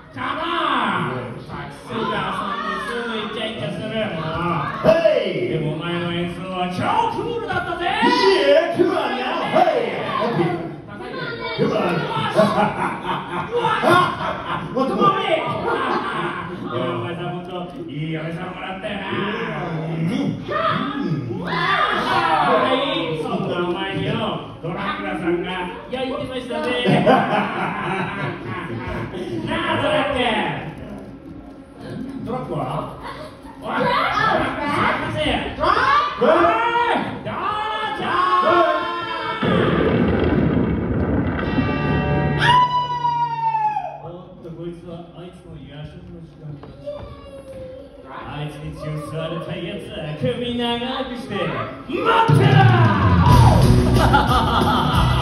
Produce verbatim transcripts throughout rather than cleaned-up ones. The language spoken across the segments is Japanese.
かな。さすがさんですぐイチャイチャするもう。 Hey! でもお前の演奏は超クールだったぜ。 Yeah, come on now. Hey! Okay. Come on. What the fuck? お前さん本当いい嫁さんもらったよな。はい、そんなお前によドラクラさんが焼いてましたね。なあドラッケ。ドラックは？おい、ドラック探せ。ドラック。ドラちゃん。おっとこいつはあいつの夜食の時間だ。あいつに血を吸われたやつは首長くして待ってろ。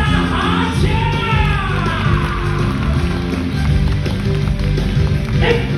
Hey!